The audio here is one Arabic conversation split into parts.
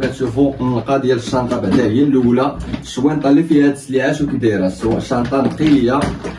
كتشوفوا النقا ديال الشنطه بعدا هي الاولى. الشوينطه اللي فيها التسليعه شو كي دايره، الشنطه نقيه.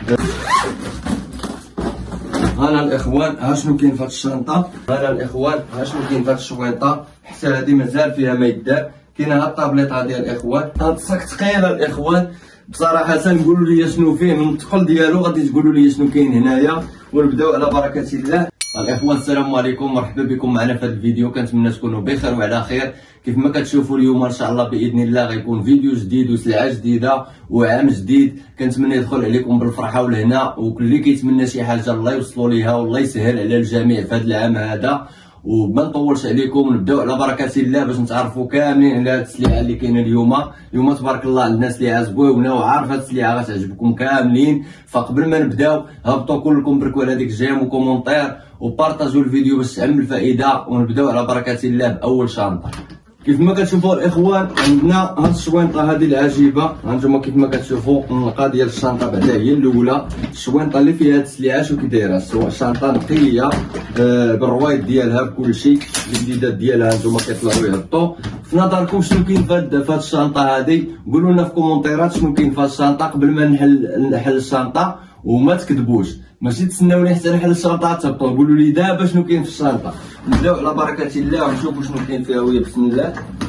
هانا الاخوان ها شنو كاين في هاد الشنطه، هانا الاخوان ها شنو كاين في هاد الشوينطه. حتى هادي مازال فيها ما يدار. كاينه هاد الطابليطه ديال الاخوان، هاد الصاك ثقيل الاخوان بصراحه. نقولوا لي شنو فيه من الثقل ديالو، غادي تقولوا لي شنو كاين هنايا ونبداو على بركه الله. الاخوان السلام عليكم، مرحبا بكم معنا في هذا الفيديو. كنتمنى تكونوا بخير وعلى خير. كيف ما كتشوفوا اليوم ان شاء الله باذن الله غيكون فيديو جديد وسلعه جديده وعام جديد. كنتمنى يدخل عليكم بالفرحه والهنا، وكل اللي كيتمنى شي حاجه الله يوصلوا ليها والله يسهل على الجميع في هذا العام هذا. وما نطولش عليكم نبداو على بركه الله باش نتعرفوا كاملين على هاد السلعه اللي كاينه اليوم تبارك الله عندنا سلعه زوينه وعارف هاد السلعه غتعجبكم كاملين. فقبل ما نبداو هبطوا كلكم بركوا على ديك الجيم وكومونتير وبارطاجوا الفيديو باش تعم الفائده، ونبداو على بركه الله باول شنطه. كيف ما كتشوفوا الاخوان عندنا هاد الشوينطه هذه العجيبه. هانتوما كيف ما كتشوفوا النقا ديال الشنطه بعدا هي الاولى. الشوينطه اللي فيها التسليعه شو كي دايره، الشنطه نقيه بالروايد ديالها بكلشي. الجديدات ديالها هانتوما كيطلعوا يهبطوا. في نظركم شنو كاين في هاد الشنطه هذه؟ قولوا لنا في الكومونتيرات شنو كاين في هاد الشنطه قبل ما نحل الشنطه. وما تكذبوش، ماشي تسناوني حتى نحل الشنطه تهبطوا، قولوا لي دابا شنو كاين في الشنطه. نبداو على بركه الله ونشوفوا شنو كاين فيها وهي بسم الله.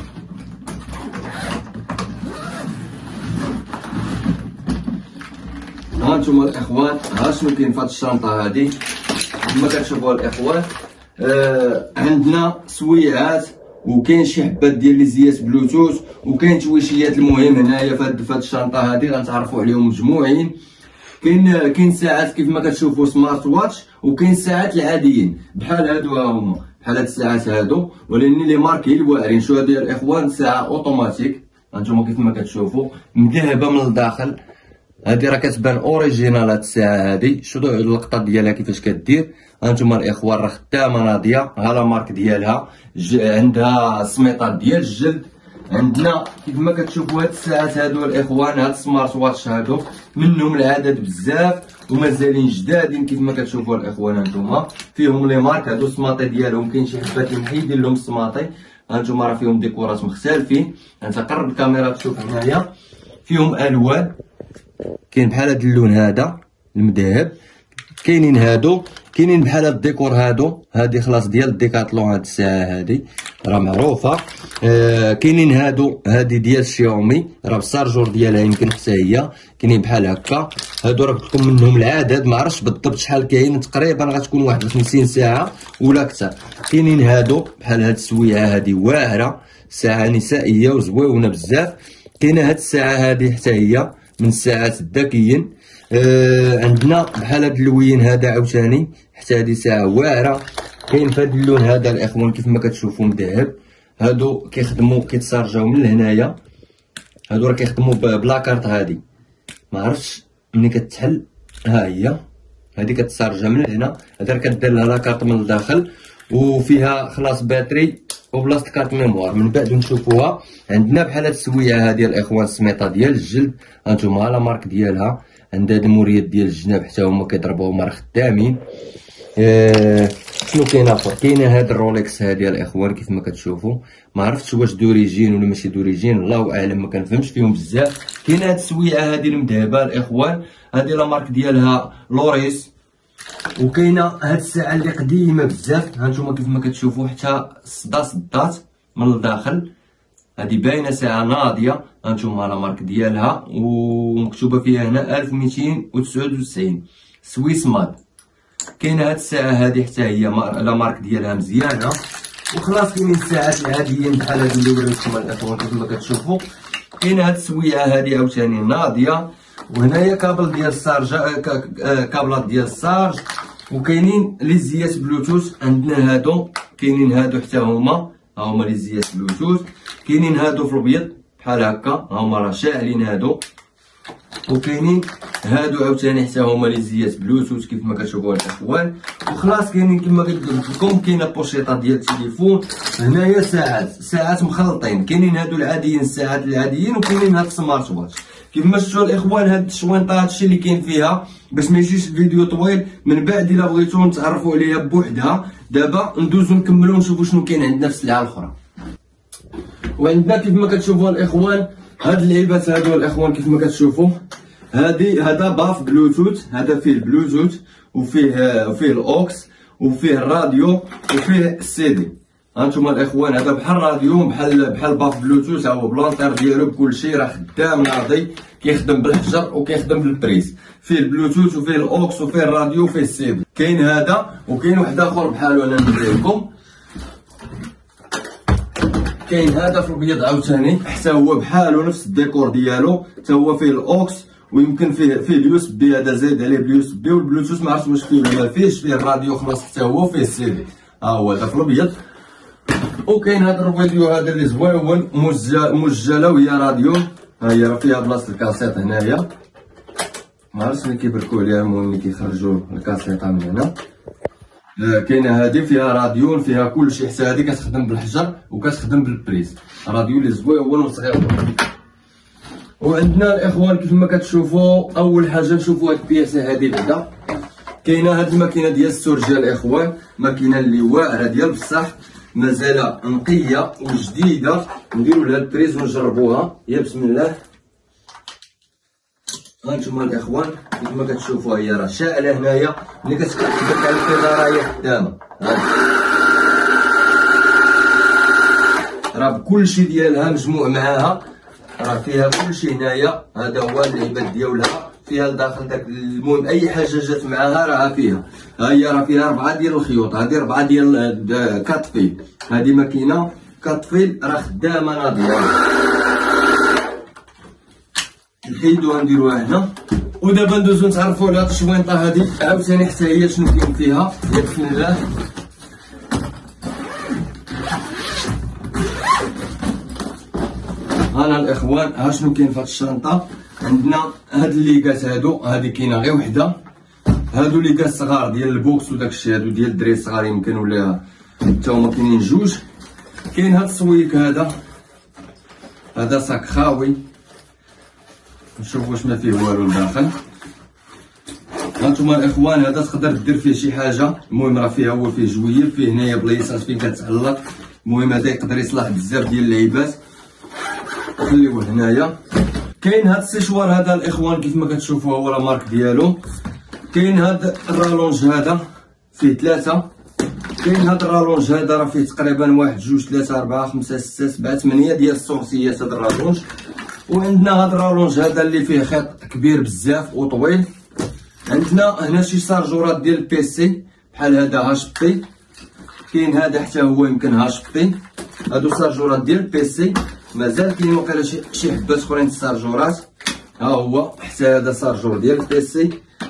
هانتوما الاخوان ها شنو كاين في هاد الشنطه هادي. كما كتشوفوا الاخوان عندنا سويعات، وكاين شي حبات ديال لي زيات بلوتوث، وكاين تويشيات. المهم هنايا في هاد الشنطه هادي غنتعرفوا عليهم مجموعين. كاين ساعات كيف ما كتشوفوا سمارت واتش، وكاين ساعات العاديين بحال هادو، ها هما بحال هاد الساعات هادو، ولكن لي ماركي الواعرين. شو هادي الاخوان؟ ساعه اوتوماتيك. هانتوما كيف ما كتشوفوا مذهبه من الداخل. هادي راه كتبان اوريجينال هاد الساعه هادي. شو اللقطه ديالها كيفاش كدير. هانتوما الاخوان راه خدامه ناضيه، ها لا مارك ديالها. عندها سميطات ديال الجلد. عندنا كيف ما كتشوفوا هاد الساعات هادو الاخوان، هاد السمارت واتش هادو منهم العدد بزاف ومازالين جدادين. كيف ما كتشوفوا الاخوان هانتوما فيهم لي مارك هادو السماطي ديالهم. كاين شي حبات محيدين لهم السماطي. هانتوما راه فيهم ديكورات مختلفين. انت قرب الكاميرا تشوف هنايا فيهم الوان. كاين بحال هاد اللون هذا المذهب، كاينين هادو، كاينين بحال هاد الديكور هادو. هادي خلاص ديال ديكاتلون. هاد الساعه هادي راه معروفه. كاينين هادو، هادي ديال شاومي راه بالسارجور ديالها يمكن حتى هي. كاينين بحال هكا. هادو راه قلت لكم منهم العدد، ما عرفتش بالضبط شحال كاين، تقريبا غتكون 51 ساعه ولا اكثر. كاينين هادو بحال هاد السويعه هادي واعره، ساعه نسائيه وزويونه بزاف. كاينه هاد الساعه هادي حتى هي من الساعات الذكيين. عندنا بحال هاد اللوين هذا عاوتاني، حتى هادي ساعه واعره. كاين في هاد اللون هذا الاخوان كيف ما كتشوفوا مذهب. هادو كيخدموا كيتسارجاو من هنايا. هادو راه كيخدموا بلاكارت هادي، ما عرفتش ملي كتحل. ها هي هادي كتسارجا من هنا. هادي راه كدير لها لاكارت من الداخل، وفيها خلاص باتري وبلاصه كارت ميموار. من بعد نشوفوها. عندنا بحال هاد السويعه هادي الاخوان السميطه ديال الجلد. هانتوما لا مارك ديالها. عندها الموريات ديال الجناب حتى هما كيضربوهم راه خدامين. شنو كاين اخر؟ كاينه هاد الرولكس هادي الاخوان كيف ما كتشوفوا. ما عرفتش واش دوريجين ولا ماشي دوريجين، الله اعلم، ما كنفهمش فيهم بزاف. كاينه هاد السويعه هادي المذهبه الاخوان، هادي لا مارك ديالها لوريس. وكاينه هاد الساعه اللي قديمه بزاف. هانتوما كيف ما كتشوفوا حتى صدات من الداخل. هادي باينه ساعه ناضيه. هانتوما لا مارك ديالها ومكتوبه فيها هنا 1299 سويس ماد. كاينه هاد الساعه هادي حتى هي لا مارك ديالها مزيانه. وخلاص كاينين الساعات العاديين بحال هاد اللي وريتكم الاخوان كيف ما كتشوفوا. كاينه هاد السويعه هادي عاوتاني ناضيه. وهنايا كابل ديال السارج، كابلات ديال السارج. وكاينين لي زيات بلوتوث. عندنا هادو، كاينين هادو حتى هما، ها هما لي زيات بلوتوث. كاينين هادو في الابيض بحال هكا، ها هما راه شاعلين هادو. وكاينين هادو عاوتاني حتى هما لي زيات بلوتوث كيف ما كتشوفوا الاخوان. وخلاص كاينين كما قلت لكم كاينه بوشيطه ديال التليفون. هنايا ساعات مخلطين. كاينين هادو العاديين، الساعات العاديين، وكاينين هاد السمارت واتش. كيف ما شفتوا الاخوان هاد الشوينطه هادشي اللي كاين فيها باش ما يجيش الفيديو طويل. من بعد الا بغيتو نتعرفوا عليها بوحدها. دابا ندوزو نكملو ونشوفوا شنو كاين عندنا في السلعه الاخرى. وعندنا كيف ما كتشوفوا الاخوان هاد اللعيبات هادو الاخوان كيف ما كتشوفوا هذا باف بلوتوث، هذا فيه البلوتوث وفيه الاوكس وفيه الراديو وفيه السيدي. هانتوما الاخوان هذا بحال راديو بحال باف بلوتوث، هو بلونطير ديالو بكلشي راه خدام ناضي، كيخدم بالحجر وكيخدم بالبريز، فيه البلوتوث وفيه الاوكس وفيه الراديو وفيه السيدي. كاين هذا وكاين واحد اخر بحالو انا نوريه لكم. كاين هذا في الابيض عاوتاني حتى هو بحالو نفس الديكور ديالو، حتى هو فيه الاوكس ويمكن فيه اليو اس بي، هذا زايد عليه باليو اس بي، والبلوتوث ما عرفتش واش فيه ولا ما فيهش، فيه الراديو خلاص حتى هو، فيه السيدي ها هو هذا في الابيض. وكاين هذا الراديو هذا اللي زويون مسجله وهي راديو، ها هي راه فيها بلاصه الكاسيط هنايا، ما عرفتش ملي كيبركو عليها، المهم ملي كيخرجوا الكاسيطه من هنا. كاينه هذه فيها راديو فيها كلشي، حتى هذه كتخدم بالحجر وكتخدم بالبريز، راديو اللي زويون وصغير. وعندنا الاخوان كيف ما كتشوفوا اول حاجه نشوفوا هاد البياسه هذه بعدا. كاينه هاد الماكينه ديال السورجه الاخوان، ماكينه اللي واعره ديال بصح، مازال نقيه وجديده. نديرو لها البريز ونجربوها، يا بسم الله. هانتوما الاخوان كيف ما كتشوفوا هي راه شاعله هنايا، ملي كتبقى على الفيضه هي خدامه، راه بكلشي ديالها مجموع معاها، راه فيها كلشي هنايا. هذا هو اللعيبات ديالها فيها لداخل داك، المهم اي حاجه جات معاها راه فيها. ها هي راه فيها 4 ديال الخيوط، هذه 4 ديال كاطفيل، هذه ماكينه كاطفيل راه خدامه ناضيه. نحيدوها نديروها هنا. ودابا ندوزو نتعرفوا على هاد الشوينطه هادي عاوتاني حتى هي شنو كاين فيها، يا بسم الله. هانا الاخوان ها شنو كاين في هاد الشنطه. عندنا هاد الليكات هادو، هادي كاينه غير وحده، هادو ليكات صغار ديال البوكس وداكشي، هادو ديال الدراري الصغار يمكن، ولا حتى هما كاينين جوج. كاين هاد الصويك هذا صاك خاوي، نشوف واش ما فيه والو لداخل. هانتوما الاخوان هذا تقدر دير فيه شي حاجه، المهم راه فيه هو فيه جويل، فيه هنايا بلايصات فين كتعلق، المهم هذا يقدر يصلح بزاف ديال اللعيبات. خليوه هنايا. كاين هاد السيشوار هذا الاخوان كيف ما كتشوفوا هو لا مارك ديالو. كاين هاد الرالونج هذا فيه 3، كاين هاد الرالونج هذا راه فيه تقريبا 1 2 3 4 5 6 7 8 ديال السورسيات هاد الرالونج. وعندنا هاد الرالونج هذا اللي فيه خيط كبير بزاف وطويل. عندنا هنا شي شارجورات ديال البيسي بحال هذا هاش بي، كاين هذا حتى هو يمكن هاش بي، هادو شارجورات ديال البيسي. مازال كاين وقيلا شي حبات اخرين الشارجورات، ها هو حتى هذا شارجور ديال البيسي.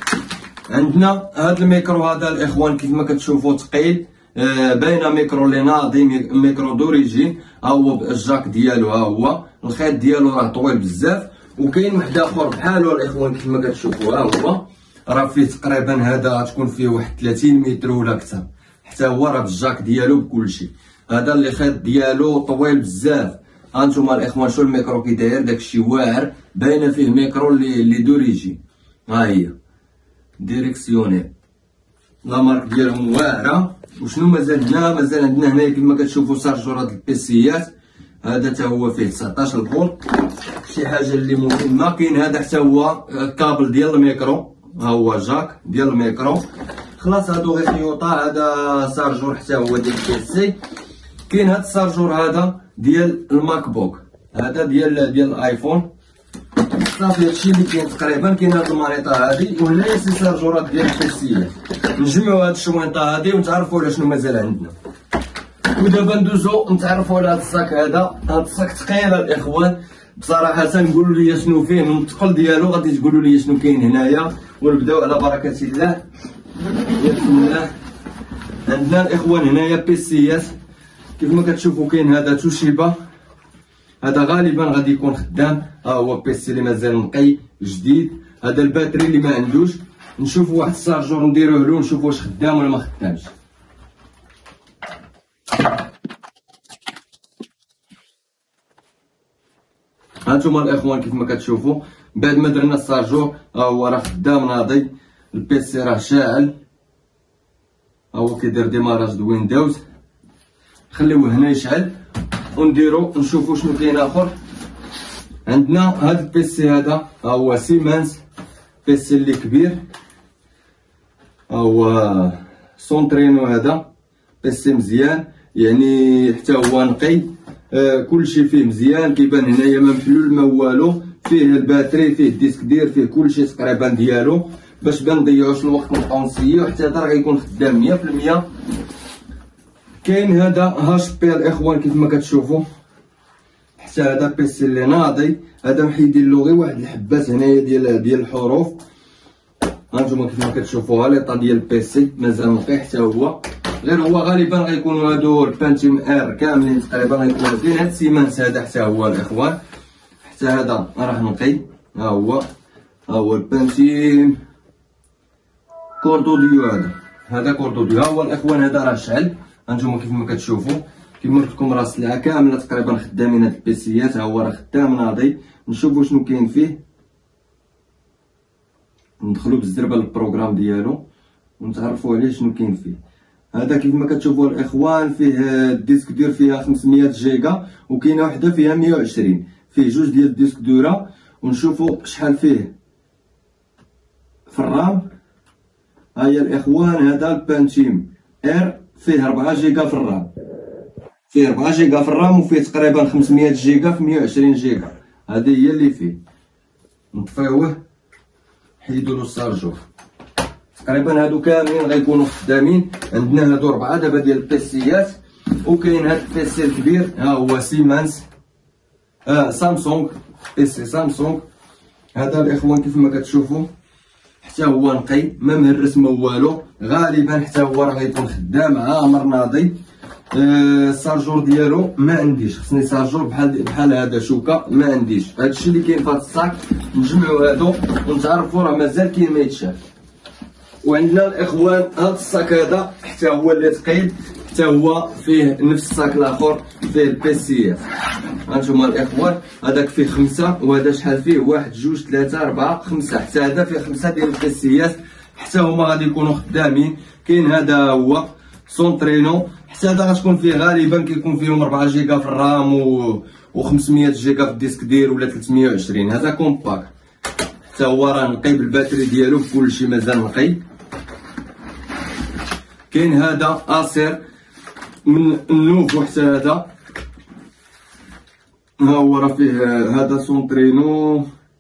عندنا هاد الميكرو هذا الاخوان كيف ما كتشوفوا ثقيل، باينه ميكرو اللي ناضي، ميكرو دوريجين، ها هو الجاك ديالو، ها هو الخيط ديالو راه طويل بزاف. وكاين واحد اخر بحالو الاخوان كيف ما كتشوفوا، ها هو راه فيه تقريبا هذا تكون فيه واحد 30 متر ولا اكثر، حتى هو راه بالجاك ديالو بكلشي. هذا اللي خيط ديالو طويل بزاف. هانتوما الاخوان شو الميكرو كي داير، داكشي واعر، باينه فيه ميكرو اللي دوريجين، ها هي ديريكسيونيل، لا مارك ديالهم واعره. وشنو مازال هنا؟ مازال عندنا هنايا كما كتشوفوا شارجورات البيسيات، هذا حتى هو فيه 19 فولت، شي حاجه اللي مهمه. كاين هذا حتى هو كابل ديال الميكرو، ها هو جاك ديال الميكرو. خلاص هادو غير خيوطه. هذا شارجور حتى هو ديال البيسي. كاين هاد الشارجور هذا ديال الماك بوك، هذا ديال الايفون. صافي هادشي اللي كاين تقريبا. كاين هاد المانيطه هادي، وهنايا شي شارجورات ديال البيسيات. نجمعوا هاد الشوينطه هادي ونتعرفوا على شنو مازال عندنا. ودابا ندوزو نتعرفوا على هاد الصاك هذا. هاد الصاك ثقيل الاخوان بصراحه، نقولوا لي شنو فيه من الثقل ديالو، غادي تقولوا لي شنو كاين هنايا. ونبداو على بركه الله، بسم الله. عندنا الاخوان هنايا بيسيات كيف ما كتشوفوا. كاين هذا توشيبا، هذا غالبا غادي يكون خدام، ها هو بيسي اللي مازال نقي جديد. هذا الباتري اللي ما عندوش. نشوفوا واحد الشارجور نديروه له نشوفوا واش خدام ولا ما خدامش. هانتوما الاخوان كيف ما كتشوفوا بعد ما درنا الشارجور، ها هو راه خدام ناضي، البيسي راه شاعل، ها هو كيدير ديماراج د ويندوز. خليوه هنا يشعل. ونديرو نشوفو شنو كاين اخر. عندنا هاد البيسي هذا هو سيمانس، بيسي اللي كبير، هو سونترينو، هذا بيسي مزيان يعني حتى هو نقي، كلشي فيه مزيان، كيبان هنايا ما محلول ما والو، فيه الباتري، فيه الديسك دير، فيه كلشي تقريبا ديالو، باش ما نضيعوش الوقت نبقاو نسيو حتى هذا راه غيكون خدام 100%. كاين هذا هاش بي الاخوان كيف ما كتشوفوا، حتى هذا بيسي اللي ناضي، هذا محيدين له غير واحد الحبات هنايا ديال الحروف، هانتوما كيف ما كتشوفوها ليطا ديال البيسي مازال نقي حتى هو، غير هو غالبا غيكونوا هادو البانتيم ار كاملين تقريبا غيكونوا زين. هاد السيمانس هذا حتى هو الاخوان، حتى هذا راه نقي، ها هو البانتيم كوردوديو، هذا كوردوديو، ها هو الاخوان هذا راه شعل، هانتوما كيف ما كتشوفوا كيما قلت لكم راه السلعه كامله تقريبا خدامين هاد البيسيات، ها هو راه خدام ناضي. نشوفوا شنو كاين فيه، ندخلوا بالزربه للبروغرام ديالو ونتعرفوا عليه شنو كاين فيه. هذا كيف ما كتشوفوا الاخوان فيه الديسك دير فيها 500 جيجا، وكاينه وحده فيها 120، فيه جوج ديال الديسك دورة. ونشوفوا شحال فيه في الرام. هيا الاخوان هذا البانتيم ار فيه 4 جيجا في الرام، فيه 4 جيجا في الرام، وفيه تقريبا 500 جيجا في 120 جيجا، هذه هي اللي فيه. نطفيوه حيدوا له الشارجور، تقريبا هادو كاملين غيكونوا خدامين. عندنا هادو 4 دابا ديال البيسيات، وكاين هاد البيسي الكبير ها هو سيمانس سامسونج، بيسي سامسونج. هذا الاخوان كيف ما كتشوفوا حتى هو نقي، ما مهرس ما والو، غالبا حتى هو راه غيكون خدام عامر ناضي. الشارجور ديالو ما عنديش، خصني شارجور بحال هذا شوكه، ما عنديش. هادشي اللي كاين في هاد الصاك، نجمعوا هادو ونتعرفوا راه مازال كاين ما يتشاف. وعندنا الاخوان هاد الصاك هذا حتى هو اللي ثقيل، حتى هو فيه نفس الصاك الاخر فيه البيسيات. هانتوما الاخوان هذاك فيه 5 وهذا شحال فيه 1 2 3 4 5، حتى هذا فيه 5 ديال البيسيات، حتى هما غادي يكونوا خدامين. كاين هذا هو سونترينو، حتى هذا غتكون فيه غالبا كيكون فيهم 4 جيجا في الرام و 500 جيجا في الديسك دير ولا 320. هذا كومباكت حتى هو راه نقي بالباتري ديالو بكلشي مازال نقي. كاين هذا اسير من النوفو، حتى هذا ها هو راه فيه هذا سونترينو،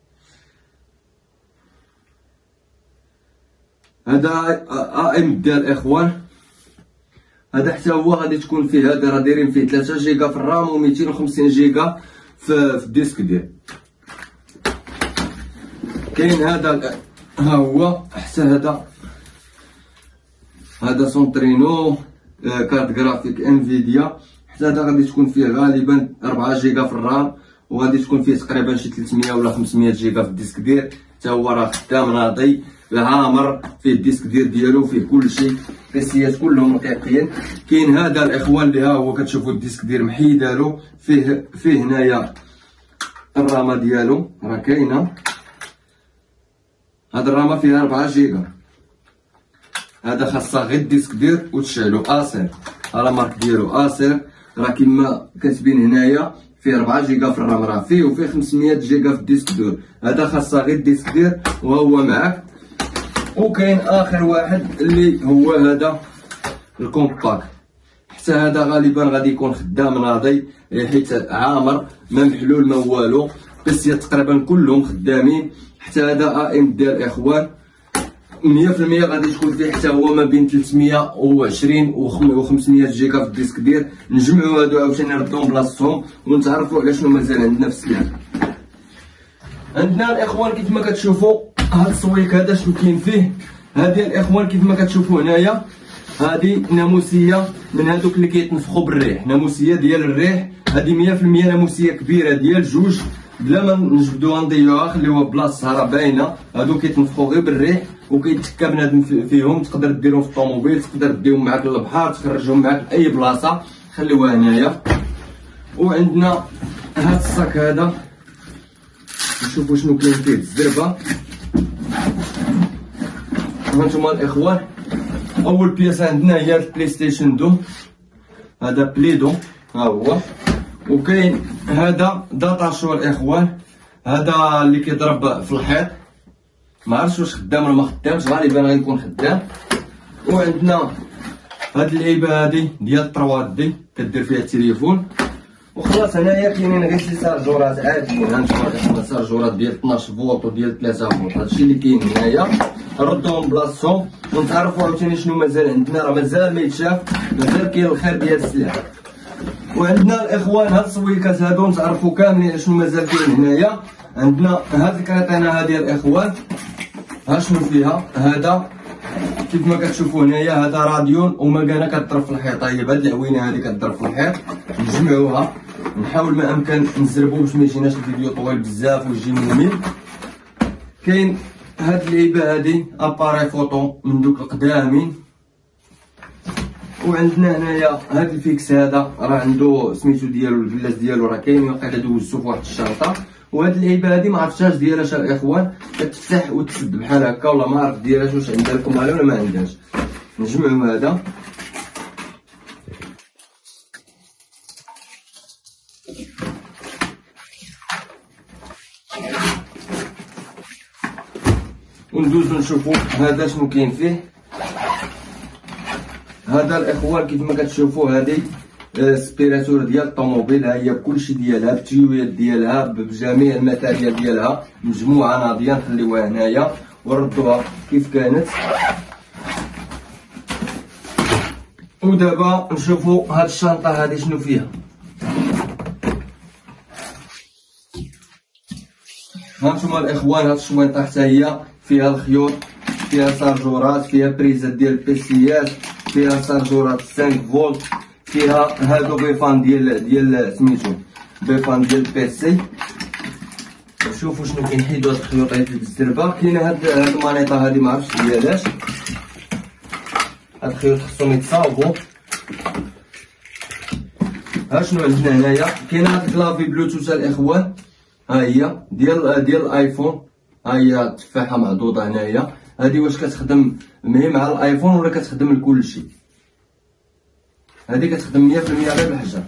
هذا ام ديال الاخوان. هذا حتى هو غادي تكون فيه، هذا راه دايرين فيه 3 جيجا في الرام و 250 جيجا في الديسك ديال. كاين هذا ها هو حتى هذا سونترينو كارت جرافيك انفيديا، حتى هذا غادي تكون فيه غالبا 4 جيجا في الرام، وغادي تكون فيه تقريبا شي 300 ولا 500 جيجا في الديسك دير. حتى هو راه خدام ناضي العامر، فيه الديسك ديالو، فيه كلشي، البيسيات كلهم رقيقين. كاين هذا الاخوان اللي ها هو كتشوفوا الديسك دير محيدالو، فيه هنايا الرامه ديالو راه كاينه، هاد الرامه فيها 4 جيجا، هذا خاصها غير الديسك دير وتشعلو. اسير راه مارك ديالو اسير، راه كيما كاتبين هنايا فيه 4 جيجا في الرام، راه فيه وفيه 500 جيجا في الديسك دور، هذا خاصها غير الديسك دير وهو معاك. وكاين اخر واحد اللي هو هذا الكومباكت، حتى هذا غالبا غادي يكون خدام ناضي حيت عامر، ما محلول ما والو، بيسيات تقريبا كلهم خدامين. حتى هذا ام ديال الاخوان 100% غادي تكون فيه حتى هو ما بين 320 و 500 جيجا في الديسك دير. نجمعوا هادو عاوتاني نردوهم بلاصتهم ونتعرفوا على شنو مازال عندنا في السلعه. عندنا الاخوان كيف ما كتشوفوا هاد السويك هذا شنو كاين فيه. هادي الاخوان كيف ما كتشوفوا هنايا، هادي ناموسيه من هادوك اللي كيتنفخوا بالريح، ناموسيه ديال الريح، هادي 100% ناموسيه كبيره ديال جوج، بلا ما نجبدوها نضيعوها خليوها بلاصتها راه باينه. هادو كيتنفخوا غير بالريح وكيتكا بنادم فيهم، تقدر ديرهم في الطوموبيل، تقدر ديهم معاك للبحر، تخرجهم معاك لاي بلاصه، خليوها هنايا. وعندنا هاد الصاك هذا، نشوفوا شنو كاين فيه الزربه. هانتوما الاخوان اول بياسه عندنا هي البلاي ستيشن 2، هذا بليدو ها هو، وكاين هذا داتاشو الاخوان، هذا اللي كيضرب في الحيط، ما عرفتش واش خدام ولا ما خدامش، غالبا غيكون خدام. وعندنا هاد اللعيبه هادي ديال 3 دي كدير فيها التليفون. وخلاص هنايا كاينين غير شي شارجورات عاديين، هانتوما شارجورات ديال 12 فولت وديال 3 فولت، هادشي اللي كاين هنايا. نردوهم بلاصتهم ونتعرفوا عاوتاني شنو مازال عندنا، راه مازال ما يتشاف، مازال كاين الخير ديال السلاح. وعندنا الاخوان هاد السويكات هادو نتعرفوا كاملين شنو مازال كاين هنايا. عندنا هاد الكريطينه هادي الاخوان، ها شنو فيها. هذا كيف ما كتشوفوا هنايا هذا راديون ومكانه كضرب في الحيط، هي بهاد العوينه هادي كضرب في الحيط. نجمعوها نحاول ما امكن نزربو باش ما يجيناش الفيديو طويل بزاف ويجي ممل. كاين هاد اللعيبه هادي اباري فوطو من دوك القدامين. وعندنا هنايا هاد الفيكس هذا راه عنده سميتو ديالو الفلاس ديالو راه كاين، واقيلا دوزتو في واحد الشرطه. وهاد اللعيبه هادي ما عرفتهاش ديالاش الاخوان، كتفتح وتسد بحال هكا، ولا ما عرفت ديالاش واش عندها لكم ولا ما عندهاش. نجمعوا هذا وندوزو نشوفو هذا شنو كاين فيه. هذا الاخوان كيف ما كتشوفوا هذه سبيراتور ديال الطوموبيل، ها هي بكلشي ديالها، بالتيويات ديالها، بجميع الماتيريال ديالها، مجموعه ناضيه نخليوها هنايا ونردوها كيف كانت. ودابا نشوفوا هاد الشنطه هذه شنو فيها. هانتوما الاخوان هاد الشوينطه حتى هي فيها الخيوط، فيها شارجورات، فيها بريزات ديال البيسيات، فيها شارجورات 5 فولت، فيها هادو بيفان ديال سميتو بيفان ديال البيسي. شوفوا شنو كنحيدو هاد الخيوط بالزربه. كاينه هاد المانيطه هادي معرفتش ديالاش، هاد الخيوط خصهم يتصاوبوا. ها شنو عندنا هنايا، كاينه هاد الكلافي بلوتوث الاخوان، ها هي ديال الايفون، ها هي التفاحه معضوضه هنايا. هادي واش كتخدم مع الايفون ولا كتخدم لكلشي؟ هادي كتخدم 100% غير بالحجر.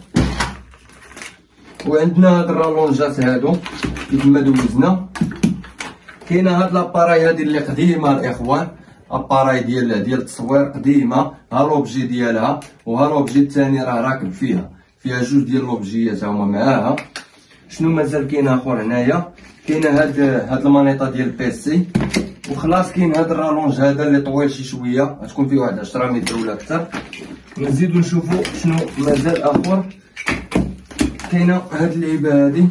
وعندنا هاد الرالونجات هادو كيف ما دوزنا. كاينه هاد لاباراي هادي اللي قديمه الاخوان، اباراي ديال التصوير قديمه، ها لوبجي ديالها وها لوبجي الثاني راه راكب فيها جوج ديال لوبجيات هما معاها. شنو مازال كاين اخر هنايا؟ كاينه هاد المانيطه ديال البيسي. وخلاص كاين هاد الرالونج هذا اللي طويل شي شويه، غتكون فيه واحد 10 متر ولا اكثر. نزيدو نشوفو شنو مازال اخر. كاينه هاد اللعيبه هادي،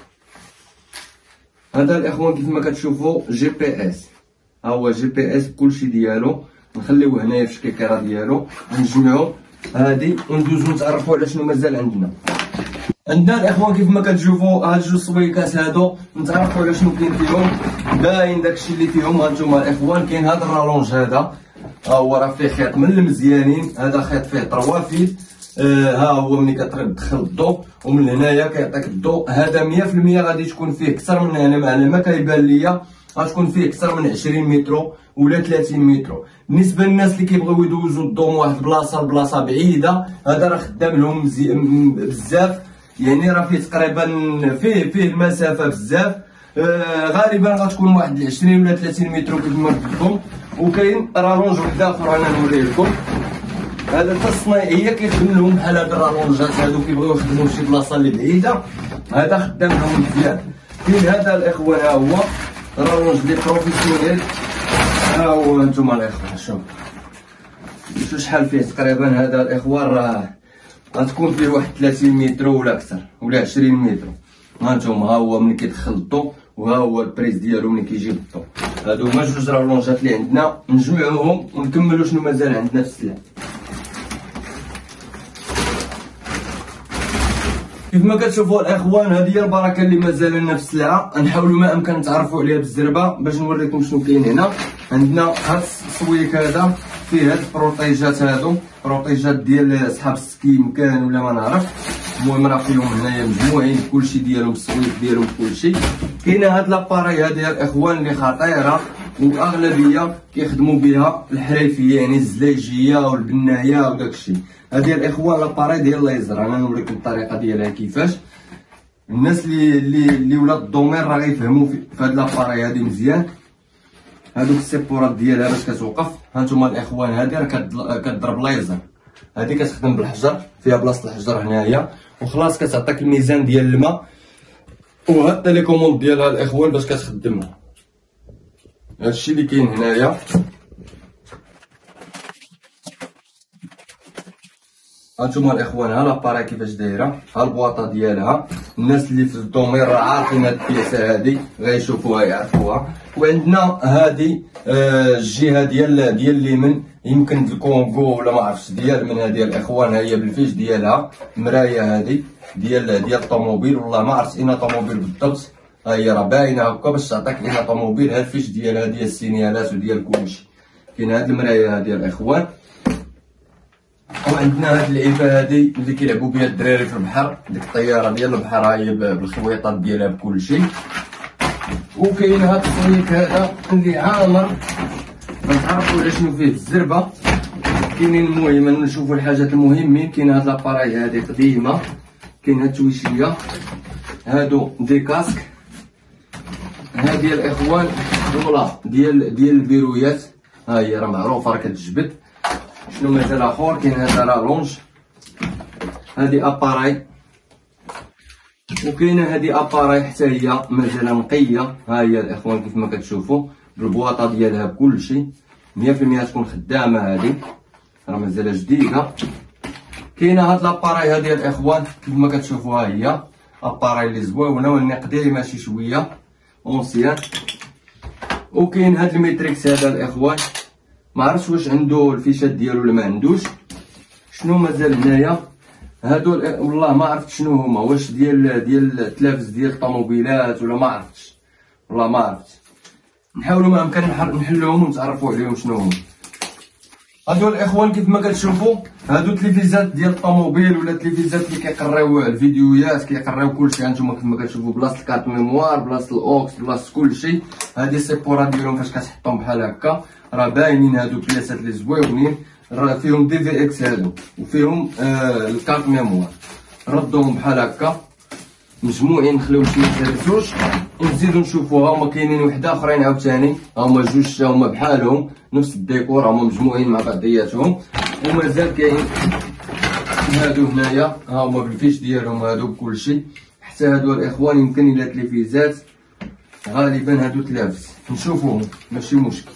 هذا الاخوان كيف ما كتشوفوا جي بي اس، ها هو جي بي اس كلشي ديالو. نخليوه هنايا في الشكيكره ديالو، نجمعو هادي وندوزو نتعرفوا على شنو مازال عندنا. عندنا الاخوان كيف ما كتشوفوا هاد جوج سويكات هادو نتعرفوا على شنو كاين فيهم. باين داكشي اللي فيهم. هانتوما الاخوان كاين هاد الرالونج هذا، ها هو راه فيه خيط من المزيانين، هذا خيط فيه 3 فيل. ها هو ملي كتدخل الضوء ومن هنايا كيعطيك الضوء. هذا 100% غادي تكون فيه اكثر من هنا، على ما كيبان ليا غتكون فيه اكثر من 20 متر ولا 30 متر. بالنسبه للناس اللي كيبغيو يدوزوا الضوء من واحد البلاصه لبلاصه بعيده، هذا راه خدام لهم بزاف، يعني راه فيه تقريبا فيه المسافه بزاف. غالبا غتكون واحد 20 ولا 30 متر كيف ما قلت لكم. وكاين رالونج واحد اخر انا نوريه لكم، هذا حتى الصنايعيه كيخدم لهم بحال هاد الرالونجات هادو، كيبغيو يخدموا شي بلاصه اللي بعيده، هذا خدام لهم مزيان. كاين هذا الاخوان ها هو رالونج دي بروفيسيونيل، ها هو هانتوما الاخوان شوفوا شحال فيه تقريبا. هذا الاخوان راه غتكون فيه واحد 30 متر ولا اكثر ولا 20 متر. هانتوما ها هو ملي كيدخل الضو، وها هو البريز ديالو ملي كيجيب الضو. هادو هما جوج رالونجات اللي عندنا، نجمعوهم ونكملوا شنو مازال عندنا في السلاح. كيف ما كتشوفوا الاخوان هذه هي البركه اللي مازال لنا في السلعه. نحاولوا ما امكن نتعرفوا عليها بالزربه باش نوريكم شنو كاين هنا. عندنا هاد السويك هذا فيه هاد البروطيجات هادو، بروطيجات ديال صحاب السكيم كان ولا ما نعرف، المهم راه فيهم هنايا مجموعين كلشي ديالهم، السويك ديالهم كلشي. كاينه هاد لاباراي هادي الاخوان اللي خطيره، واغلبيه كيخدموا بها الحريفيه، يعني الزلايجيه والبنايه وداكشي. هذه الاخوان لاباري ديال الليزر، انا نوريكم الطريقه ديالها كيفاش. الناس اللي ولاد الدومين راه غيفهموا في هاد لاباري هادي مزيان. هادوك السيبورات ديالها باش كتوقف، هانتوما الاخوان هادي راه كتضرب ليزر، هادي كتخدم بالحجر، فيها بلاصه الحجر هنايا وخلاص كتعطيك الميزان ديال الماء. وهاد التيليكوموند ديالها الاخوان باش كتخدمها، هادشي اللي كاين هنايا. هانتوما الاخوان ها لاباري كيفاش دايره، ها البواطه ديالها. الناس اللي في الدومين راه عارفين هاد البياسه هادي، غيشوفوها يعرفوها. وعندنا هادي الجهه ديال اليمين، يمكن الكونغو ولا ما عرفتش ديال من هادي الاخوان، ها هي بالفيش ديالها المرايه هادي ديال الطوموبيل، والله ما عرفت اين طوموبيل بالضبط. ها هي راه باينه هكا باش تعطيك اين طوموبيل. ها الفيش ديالها ديال السينيالات وديال كلشي. كاين هاد المرايه هادي الاخوان. وعندنا هاد اللعيبه هادي اللي كيلعبوا بها الدراري في البحر، ديك الطياره ديال البحر ها هي بالخويطات ديالها بكلشي. وكاين هاد السميك هذا اللي عامر غنتعرفوا على شنو فيه الزربه. كاينين المهم نشوفوا الحاجات المهمين. كاين هاد لاباراي هادي قديمه، كاين هاد التويشيه هادو دي كاسك. هادي الاخوان دولا ديال البيرويات، ها هي راه معروفه راه كتجبد. شنو مازال اخر؟ كاين هذا لالونج، هادي اباراي. وكاينه هادي اباراي حتى هي مازال نقيه، ها هي الاخوان كيف ما كتشوفوا بالبواطه ديالها بكلشي 100% تكون خدامه. هادي راه مازال جديده. كاينه هاد لاباراي هادي الاخوان كيف ما كتشوفوا، ها هي اباراي اللي زويونه ولكن قديمه شي شويه اونسيان. وكاين هاد الميتريكس هذا الاخوان، ما عرفتش واش عنده الفيشات ديالو ولا ما عندوش. شنو مازال هنايا؟ هادو والله ما عرفت شنو هما، واش ديال التلافز ديال الطوموبيلات ولا ما عرفتش، والله ما عرفت. نحاولوا ما امكن نحلوهم ونتعرفوا عليهم شنو هما. هادو الاخوان كيف ما كتشوفوا هادو تلفزات ديال الطوموبيل ولا تلفزات اللي كيقراو الفيديوهات، كيقراو كلشي. هانتوما كيف ما كتشوفوا بلاصه الكارت ميموار، بلاصه الاوكس، بلاصه كلشي. هادي السيبورات ديالهم فاش كتحطهم بحال هكا راه باينين. هادو بياسات اللي زويونين، راه فيهم دي في اكس هادو وفيهم الكارت ميموار. ردوهم بحال هكا مجموعين، نخليو شي يتهرسوش ونزيدو نشوفوها. هما كاينين وحده اخرين عاوتاني، هما جوج هما بحالهم نفس الديكور، هما مجموعين مع بعضياتهم. ومازال كاين هادو هنايا، ها هما بالفيش ديالهم هادو بكلشي. حتى هادو الاخوان يمكن الى تلفزات، غالبا هادو تلافز نشوفوهم ماشي مشكل.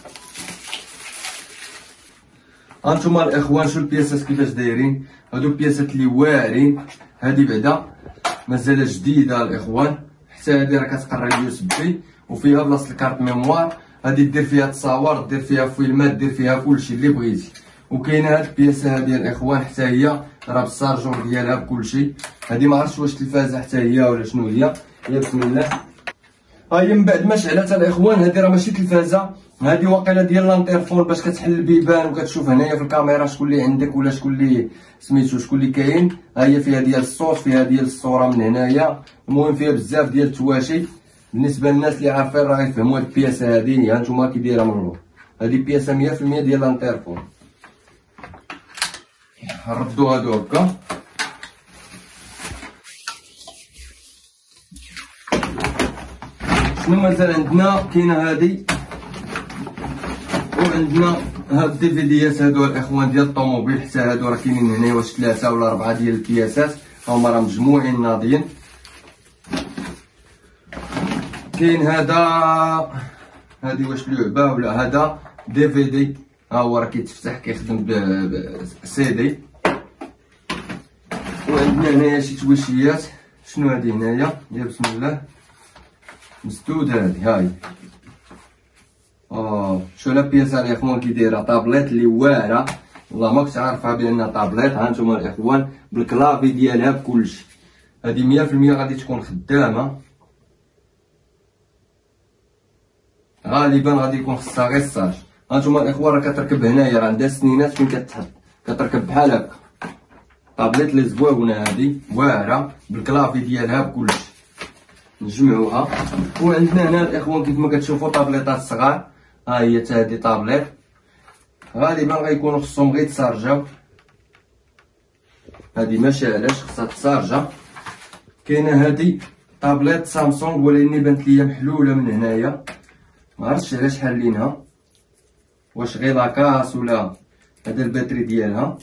هانتوما الاخوان شوف البياسات كيفاش دايرين، هادو البياسات اللي واعرين. هادي بعدا مازال جديده الاخوان، حتى هادي راه كتقرا اليو اس بي وفيها بلاصه الكارت ميموار. هادي دير فيها تصاور، دير فيها فيلمات، دير فيها كلشي اللي بغيتي. وكاينه هاد البياسه هادي الاخوان حتى هي راه بالسارجور ديالها بكلشي. هادي ما عرفتش واش تلفازه حتى هي ولا شنو هي. يا بسم الله. ها هي من بعد ما شعلت الاخوان، هادي راه ماشي تلفازه، هادي واقيلا ديال لانتيرفون باش كتحل البيبان وكتشوف هنايا في الكاميرا شكون اللي عندك ولا شكون اللي سميتو شكون اللي كاين. ها هي فيها ديال الصوت، فيها ديال الصوره من هنايا. المهم فيها بزاف ديال التواشي. بالنسبه للناس اللي عارفين راه غيفهموا هاد البياسه هادي. ها نتوما كي دايره من اللور، هادي بياسه 100% ديال لانتيرفون. ردو هادو هكا. شنو مازال عندنا؟ كاينه هادي، وعندنا هاد الديفيديات هادو الاخوان ديال الطوموبيل. حتى هادو راه كاينين هنا واش 3 ولا 4 ديال البياسات، هما راه مجموعين ناضيين. كاين هادي واش لعبه ولا هذا دي في دي، ها هو راه كيتفتح كيخدم ب سي دي. وعندنا هنايا شي تويشيات. شنو هادي هنايا؟ يا بسم الله، مسدود هادي. هاي شو لا بياسه الاخوان كي دايره طابليت اللي واعره، والله ما كنت عارفها بانها طابليت. ها نتوما الاخوان بالكلافي ديالها بكلشي. هادي 100% غادي تكون خدامه، غالبا غادي يكون خصها غير الصاج. هانتوما الاخوان راه كتركب هنايا، راه عندها سنينات فين كتحط، كتركب بحال هكا. طابليت لي زويونه هادي واعره بالكلافي ديالها بكلشي. نجمعوها. وعندنا هنا الاخوان كيف ما كتشوفوا طابليطات صغار، ها هي تا هادي طابليط غالبا غيكونوا خصهم غير يتسارجاو. هادي ماشالاش خصها تسارجا. كاينه هادي طابليط سامسونج ولكن بانت ليا محلوله من هنايا، معرفتش علاش حالينها، واش غير لاكاس ولا هذا الباتري ديالها.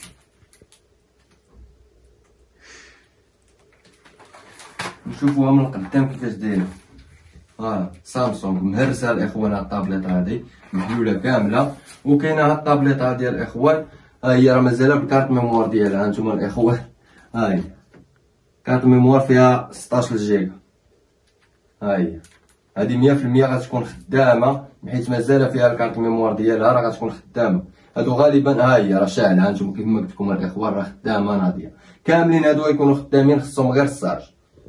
نشوفوها من القدام كيفاش دايره. سامسونج مهرسه الاخوان. هاد الطابليط هادي محلوله كامله. وكاينه هاد الطابليط هادي الاخوان، ها هي راه مازال بالكارت ميموار ديالها. هانتوما الاخوان ها هي كارت ميموار فيها 16 جيجا. ها هي هادي 100% غتكون خدامه حيت مازال فيها الكارت ميموار ديالها، راه غتكون خدامه. هادو غالبا ها هي راه شاعله. هانتوما كيف ما قلت لكم الاخوان راه خدامه ناضيه. كاملين هادو غيكونوا خدامين، خصهم غير السارج.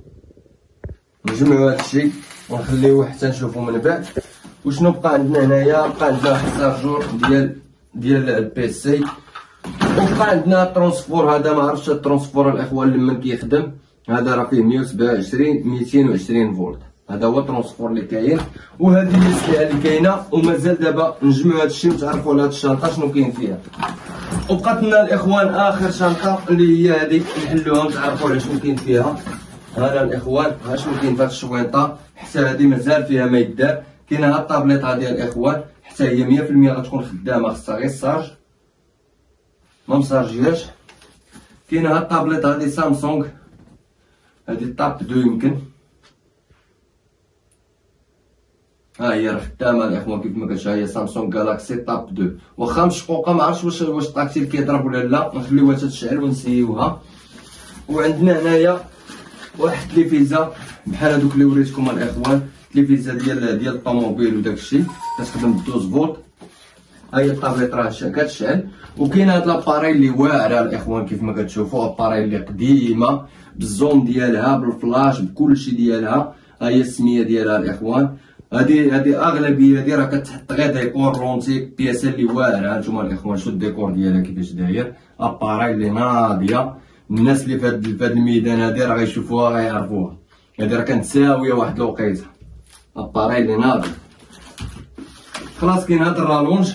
نجمعو هادشي ونخليوه حتى نشوفو من بعد. وشنو بقى عندنا هنايا؟ بقى عندنا واحد الشارجور ديال البيسي، وبقى عندنا الترونسفور. هذا ما عرفتش الترونسفور الاخوان لمن كيخدم. هذا راه فيه 127 220 فولت. هذا هو الترونسفور اللي كاين. وهذه هي السلعه اللي كاينه. ومازال دابا نجمعو هادشي ونتعرفوا على هاد الشنطه شنو كاين فيها. وبقات لنا الاخوان اخر شنطه اللي هي هذه نحلوها ونتعرفوا على شنو كاين فيها. هذا الاخوان ها شنو كاين في هاد الشوينطه. حتى هذه مازال فيها ما يدار. كاينه هاد الطابليط هادي الاخوان، حتى هي 100% غتكون خدامه، خصها غير السارج ما مسارجياش. كاينه هاد الطابليط هادي سامسونج، هادي طاب 2 يمكن. ها هي راه خدامه الاخوان كيف ما قلت. هي سامسونج جالاكسي طاب 2. واخا مشقوقه ما عرفتش واش الطاكسيل كيضرب ولا لا. نخليوها تتشعل ونسيوها. وعندنا هنايا واحد التلفزه بحال هادوك اللي وريتكم الاخوان، التلفزه ديال الطوموبيل وداكشي كتخدم ب 12 فولت. ها هي الطابليط راه كتشعل. وكاين هاد لاباري اللي واعره الاخوان كيف ما كتشوفوا، اباري اللي قديمه بالزوم ديالها بالفلاش بكلشي ديالها. ها هي السميه ديالها الاخوان. هادي اغلبيه هادي راه كتحط غير ديكور رونتيك، بياسه اللي واعره. هانتوما الاخوان شوفوا الديكور ديالها كيفاش داير، اباري اللي ناضيه. الناس اللي في هاد الميدان هادي راه غيشوفوها غيعرفوها. هادي راه كانت ساويه واحد الوقيته، اباري اللي ناضي. خلاص كاين هاد الرالونج.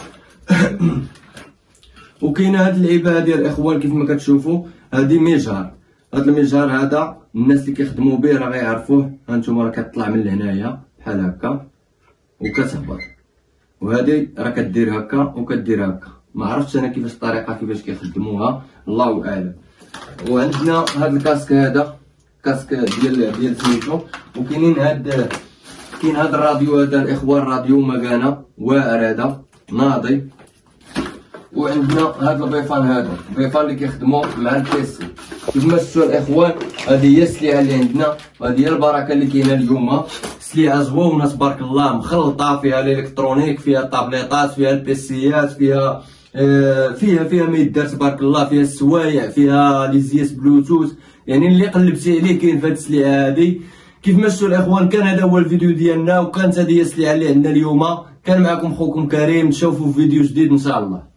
وكاينه هاد اللعيبه هادي الاخوان كيف ما كتشوفوا. هادي ميجار. هاد الميجار هذا الناس اللي كيخدموا به راه غيعرفوه. هانتوما راه كتطلع من لهنايا بحال هكا وكتهبط، وهادي راه كدير هكا وكدير هكا. ما عرفتش انا كيفاش الطريقه كيفاش كيخدموها، الله اعلم. وعندنا هاد الكاسك، هذا كاسك ديال سميتو. وكاينين كاين هاد الراديو هذا الاخوان، راديو مكانه واعر هذا ناضي. وعندنا هاد البيفان، هذا البيفان اللي كيخدموا مع البيسي. كيف ما شفتوا الاخوان هذه هي السلعه اللي عندنا، وهذه هي البركه اللي كاينه اليوم. سلعه زوينه تبارك الله، مخلطه، فيها الالكترونيك، فيها الطابليطات، فيها البيسيات، فيها ما يدار تبارك الله، فيها السوايع، فيها لي زياس بلوتوث. يعني اللي قلبتي عليه كاين في هاد السلعه هادي. كيف ما شفتوا الاخوان كان هذا هو الفيديو ديالنا، وكانت هذه هي السلعه اللي عندنا اليوم. كان معكم خوكم كريم، نشوفوا في فيديو جديد ان شاء الله.